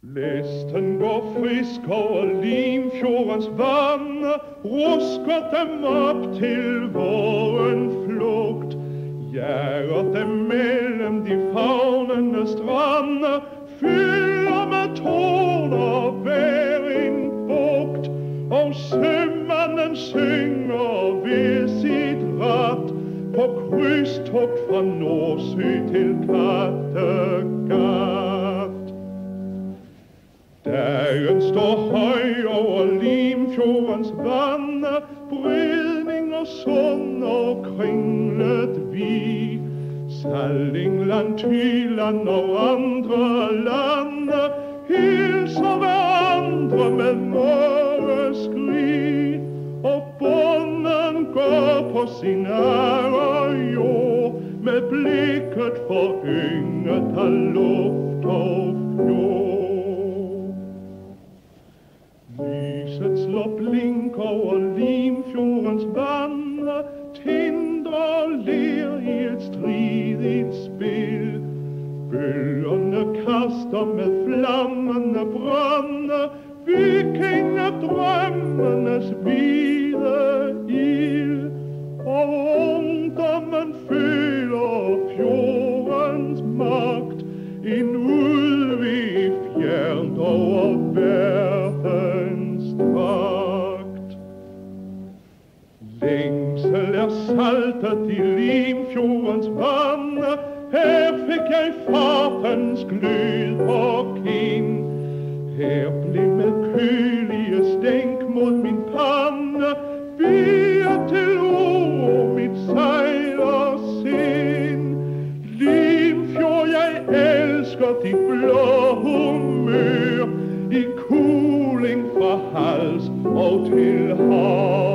Læsten går frisk over Limfjordens vande, rusker dem op til våren flugt, jager dem mellem de fagnende strande, fylder med toner hver en bugt, og sømanden synger ved sit rat på krydstogt fra Nordsø til Kattegat. Dagen står høj over Limfjordens vande, Bredning og Sund og kringlet vig. Sallingland, Thyland og andre lande hilser hverandre med morgenskrig, og bonden går på sin ære jord med blikket forynget af luft og fjord. Lyset slår blink over Limfjordens vande, tindrer ler i et stridigt spil. Bølgerne kaster med flammende brænde vikingedrømmenes hvide ild, og ungdommen føler fjordens magt, en udvig fjernt over verdens dragt. Længsel er saltet i Limfjordens vande, her fik jeg fartens glød på kind. Her blev med kølige stænk mod min pande, viger til ord mit sejlersind. Limfjord, jeg elsker dit blå humør, i kuling fra hals og til hav.